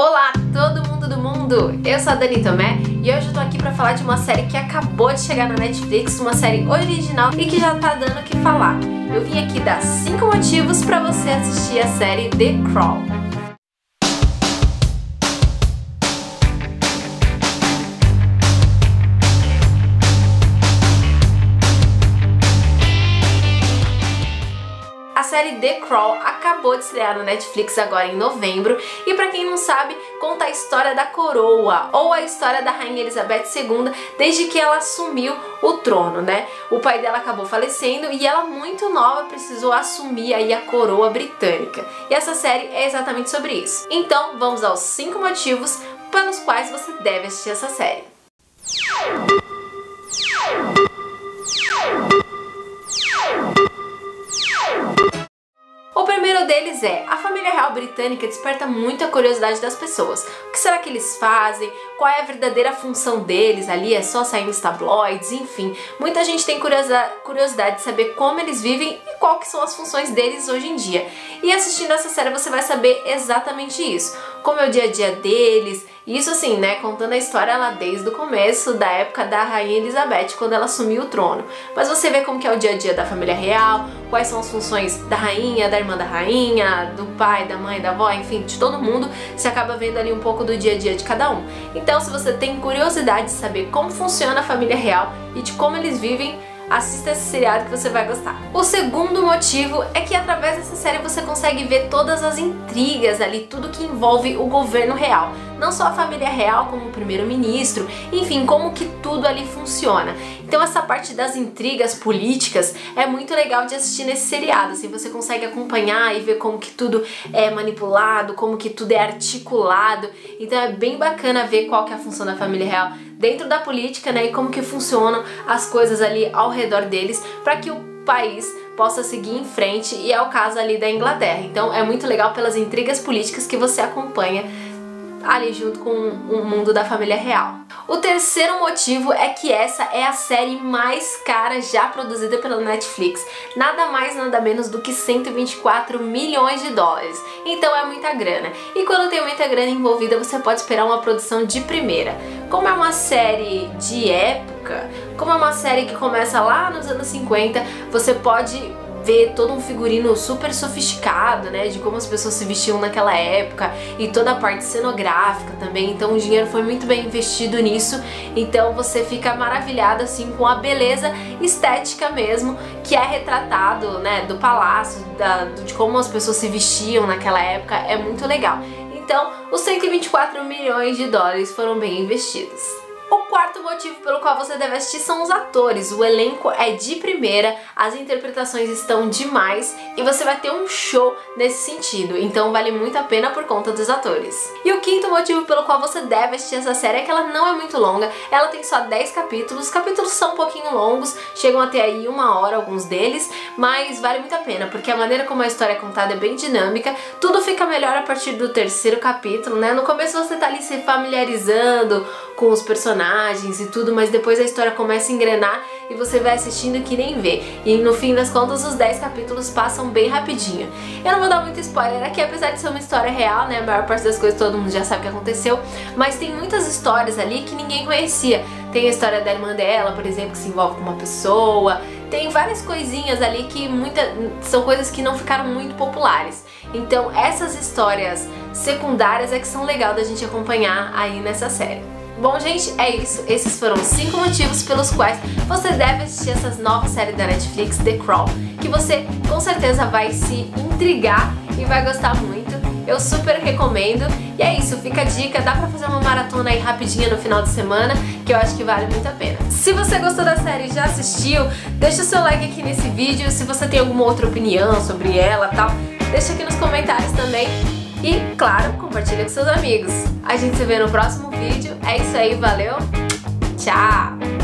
Olá, todo mundo do mundo! Eu sou a Dani Tomé e hoje eu tô aqui pra falar de uma série que acabou de chegar na Netflix, uma série original e que já tá dando o que falar. Eu vim aqui dar 5 motivos pra você assistir a série The Crown. A série The Crown acabou de estrear no Netflix agora em novembro e pra quem não sabe, conta a história da coroa ou a história da Rainha Elizabeth II desde que ela assumiu o trono, né? O pai dela acabou falecendo e ela, muito nova, precisou assumir aí a coroa britânica. E essa série é exatamente sobre isso. Então vamos aos 5 motivos pelos quais você deve assistir essa série. O primeiro deles é: a família real britânica desperta muita curiosidade das pessoas. O que será que eles fazem? Qual é a verdadeira função deles ali? É só sair nos tabloides? Enfim, muita gente tem curiosidade de saber como eles vivem e qual que são as funções deles hoje em dia. E assistindo essa série você vai saber exatamente isso. Como é o dia a dia deles. Isso assim, né, contando a história lá desde o começo, da época da Rainha Elizabeth, quando ela assumiu o trono. Mas você vê como que é o dia a dia da família real, quais são as funções da rainha, da irmã da rainha, do pai, da mãe, da avó, enfim, de todo mundo. Você acaba vendo ali um pouco do dia a dia de cada um. Então, se você tem curiosidade de saber como funciona a família real e de como eles vivem, assista esse seriado que você vai gostar. O segundo motivo é que através dessa série você consegue ver todas as intrigas ali, tudo que envolve o governo real. Não só a família real, como o primeiro-ministro, enfim, como que tudo ali funciona. Então essa parte das intrigas políticas é muito legal de assistir nesse seriado, assim, você consegue acompanhar e ver como que tudo é manipulado, como que tudo é articulado. Então é bem bacana ver qual que é a função da família real dentro da política, né, e como que funcionam as coisas ali ao redor deles para que o país possa seguir em frente, e é o caso ali da Inglaterra. Então é muito legal pelas intrigas políticas que você acompanha ali junto com o mundo da família real. O terceiro motivo é que essa é a série mais cara já produzida pela Netflix. Nada mais, nada menos do que 124 milhões de dólares. Então é muita grana. E quando tem muita grana envolvida, você pode esperar uma produção de primeira. Como é uma série de época, como é uma série que começa lá nos anos 50, você pode ver todo um figurino super sofisticado, né, de como as pessoas se vestiam naquela época e toda a parte cenográfica também. Então o dinheiro foi muito bem investido nisso, então você fica maravilhado assim com a beleza estética mesmo que é retratado, né, do palácio, de como as pessoas se vestiam naquela época. É muito legal. Então os 124 milhões de dólares foram bem investidos. O quarto motivo pelo qual você deve assistir são os atores. O elenco é de primeira, as interpretações estão demais e você vai ter um show nesse sentido, então vale muito a pena por conta dos atores. E o quinto motivo pelo qual você deve assistir essa série é que ela não é muito longa, ela tem só 10 capítulos, os capítulos são um pouquinho longos, chegam até aí 1 hora alguns deles, mas vale muito a pena, porque a maneira como a história é contada é bem dinâmica, tudo fica melhor a partir do 3º capítulo, né? No começo você tá ali se familiarizando com os personagens e tudo, mas depois a história começa a engrenar e você vai assistindo que nem vê. E no fim das contas os 10 capítulos passam bem rapidinho. Eu não vou dar muito spoiler aqui, apesar de ser uma história real, né? A maior parte das coisas todo mundo já sabe o que aconteceu, mas tem muitas histórias ali que ninguém conhecia. Tem a história da irmã dela, por exemplo, que se envolve com uma pessoa. Tem várias coisinhas ali que são coisas que não ficaram muito populares. Então essas histórias secundárias é que são legal da gente acompanhar aí nessa série. Bom, gente, é isso. Esses foram os 5 motivos pelos quais você deve assistir essa nova série da Netflix, The Crown, que você com certeza vai se intrigar e vai gostar muito. Eu super recomendo. E é isso, fica a dica, dá pra fazer uma maratona aí rapidinha no final de semana, que eu acho que vale muito a pena. Se você gostou da série e já assistiu, deixa o seu like aqui nesse vídeo. Se você tem alguma outra opinião sobre ela e tal, deixa aqui nos comentários também. E, claro, compartilha com seus amigos. A gente se vê no próximo vídeo. É isso aí, valeu, tchau!